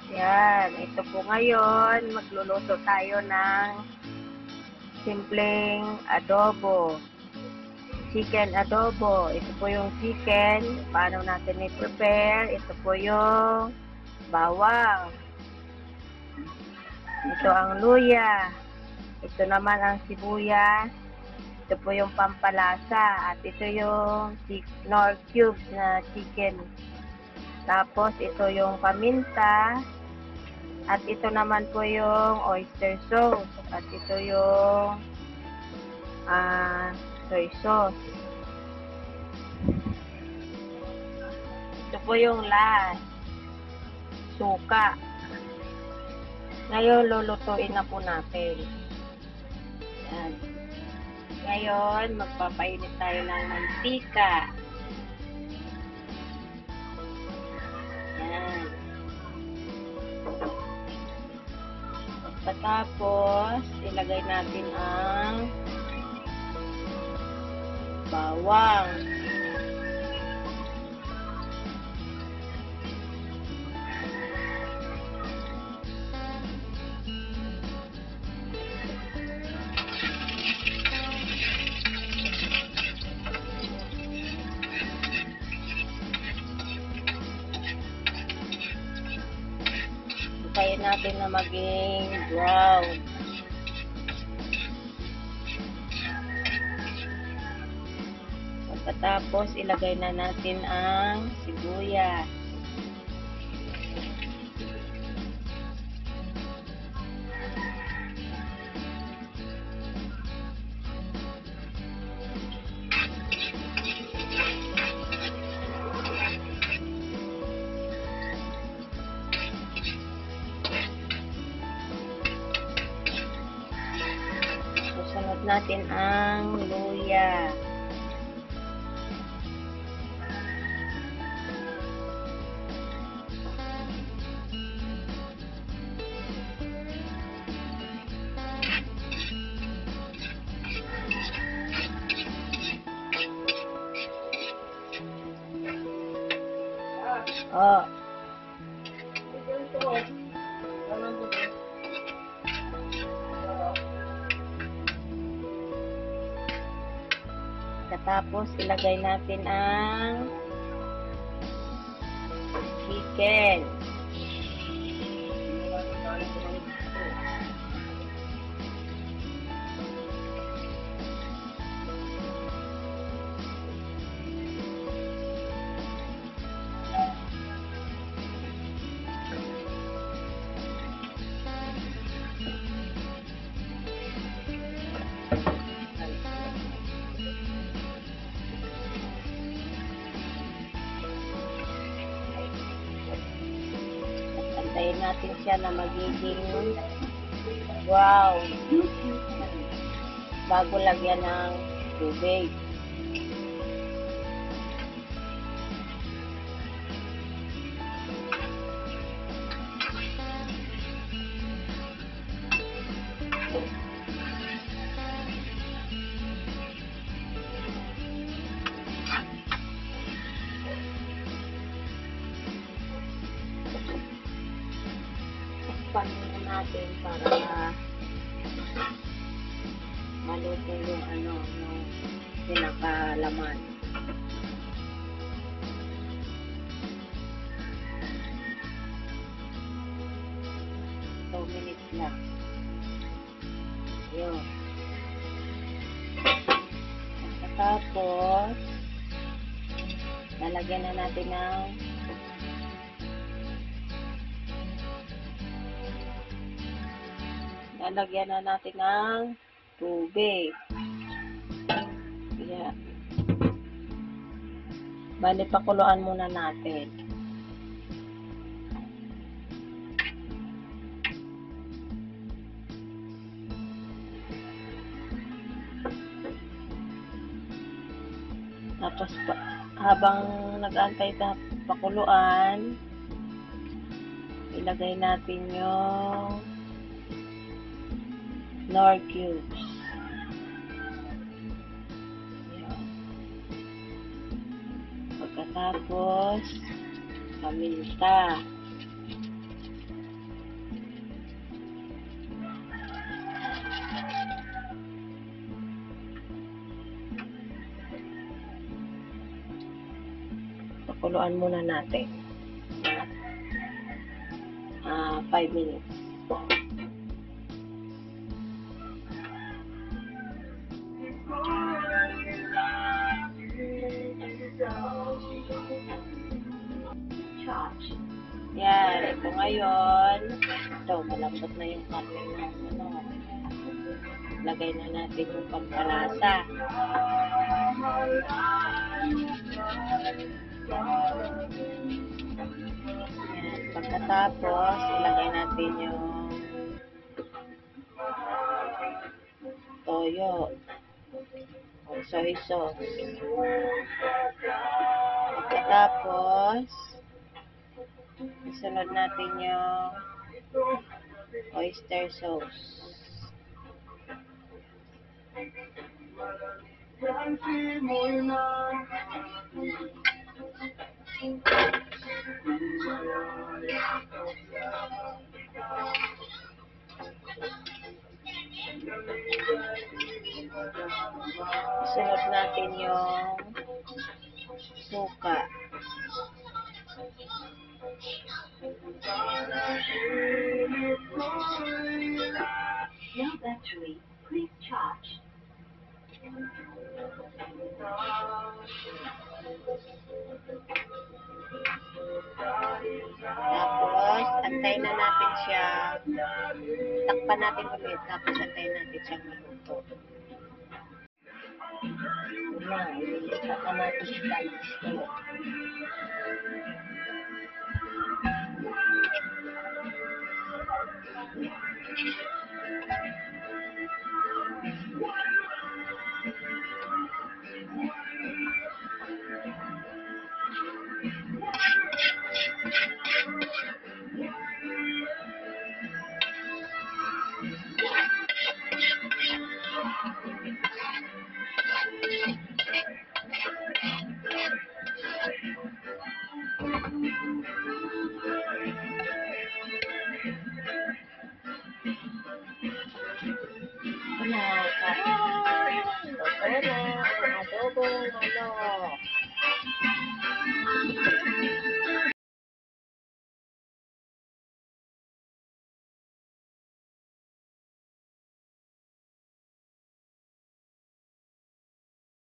Yan, ito po ngayon, magluluto tayo ng simpleng adobo. Chicken adobo. Ito po yung chicken. Paano natin i-prepare? Ito po yung bawang. Ito ang luya. Ito naman ang sibuyas. Ito po yung pampalasa. At ito yung Knorr cubes na chicken. Tapos ito yung paminta. At ito naman po yung oyster sauce. At ito yung soy sauce. Ito po yung last. Suka. Ngayon, lulutuin na po natin. Yan. Ngayon, magpapainit tayo ng mantika. Yan. Pagkatapos, ilagay natin ang bawang. Hintayin natin na maging brown. Pagkatapos, ilagay na natin ang sibuyas. Susunod natin ang luya. Oh. Tapos ilagay natin ang chicken. Antayin natin siya na magiging brown bago lagyan ng tubig. Panin natin para maluto yung yung pinakalaman. So minutes lang. Yun. Tapos lalagyan na natin ng tubig. Yeah. Bali, pakuluan muna natin. Tapos, habang nag-aantay sa pakuluan, ilagay natin yung Knorr cubes. Yan. Pagkatapos, paminta. Pakuluan muna natin. 5 minutes. Yan, ito ngayon. Ito, malambot na yung karne ng lagay na natin yung pampalasa. Yan, pagkatapos, ilagay natin yung toyo o soy sauce. Pagkatapos, isunod natin yung oyster sauce. Isunod natin yung suka. No battery, please charge. Tapos, antayin na natin siya. Takpan natin ulit. Tapos, antayin natin siya maluto. Wala, takpan natin siya.